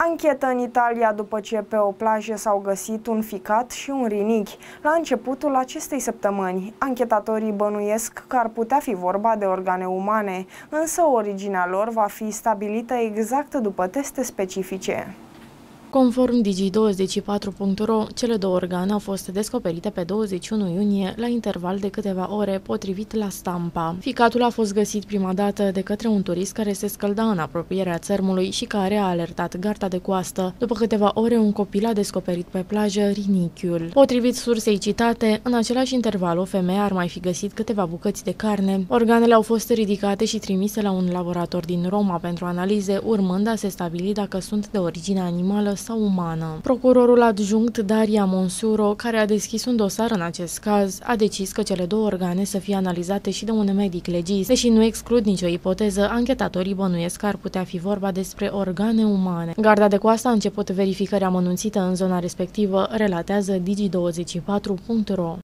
Anchetă în Italia după ce pe o plajă s-au găsit un ficat și un rinichi. La începutul acestei săptămâni, anchetatorii bănuiesc că ar putea fi vorba de organe umane, însă originea lor va fi stabilită exact după teste specifice. Conform Digi24.ro, cele două organe au fost descoperite pe 21 iunie, la interval de câteva ore, potrivit La Stampa. Ficatul a fost găsit prima dată de către un turist care se scălda în apropierea țărmului și care a alertat garda de coastă. După câteva ore, un copil a descoperit pe plajă rinichiul. Potrivit sursei citate, în același interval, o femeie ar mai fi găsit câteva bucăți de carne. Organele au fost ridicate și trimise la un laborator din Roma pentru analize, urmând a se stabili dacă sunt de origine animală sau umană. Procurorul adjunct Daria Monsuro, care a deschis un dosar în acest caz, a decis că cele două organe să fie analizate și de un medic legist. Deși nu exclud nicio ipoteză, anchetatorii bănuiesc că ar putea fi vorba despre organe umane. Garda de coastă a început verificări amănunțite în zona respectivă, relatează Digi24.ro.